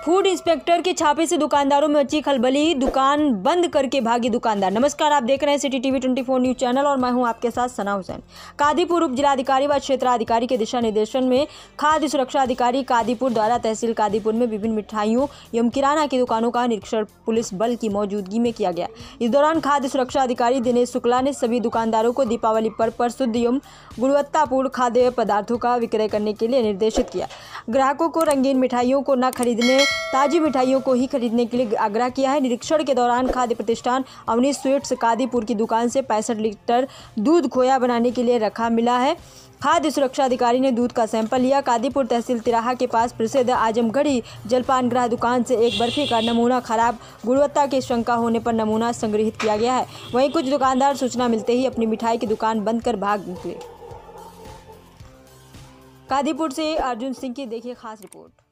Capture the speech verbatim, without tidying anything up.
Food inspector के छापे से दुकानदारों में मची खलबली, दुकान बंद करके भागी दुकानदार। नमस्कार, आप देख रहे हैं सिटी टीवी चौबीस न्यूज चैनल और मैं हूं आपके साथ सना हुसैन। कादीपुर उप जिलाधिकारी व क्षेत्राधिकारी के दिशा निर्देशन में खाद्य सुरक्षा अधिकारी कादीपुर द्वारा तहसील कादीपुर में विभिन्न मिठाइयों एवं किराना की दुकानों का निरीक्षण पुलिस बल की मौजूदगी में किया गया। इस दौरान खाद्य सुरक्षा अधिकारी दिनेश शुक्ला ने सभी दुकानदारों को दीपावली पर्व पर शुद्ध एवं गुणवत्तापूर्ण खाद्य पदार्थों का विक्रय करने के लिए निर्देशित किया। ग्राहकों को रंगीन मिठाइयों को न खरीदने, ताजी मिठाइयों को ही खरीदने के लिए आग्रह किया है। निरीक्षण के दौरान खाद्य प्रतिष्ठान अवनीश स्वीट्स कादीपुर की दुकान से पैंसठ लीटर दूध खोया बनाने के लिए रखा मिला है। खाद्य सुरक्षा अधिकारी ने दूध का सैंपल लिया। कादीपुर तहसील तिराहा के पास प्रसिद्ध आजमगढ़ी जलपान ग्रह दुकान से एक बर्फी का नमूना खराब गुणवत्ता की शंका होने पर नमूना संग्रहित किया गया है। वहीं कुछ दुकानदार सूचना मिलते ही अपनी मिठाई की दुकान बंद कर भाग निकले। कादीपुर से अर्जुन सिंह की देखिए खास रिपोर्ट।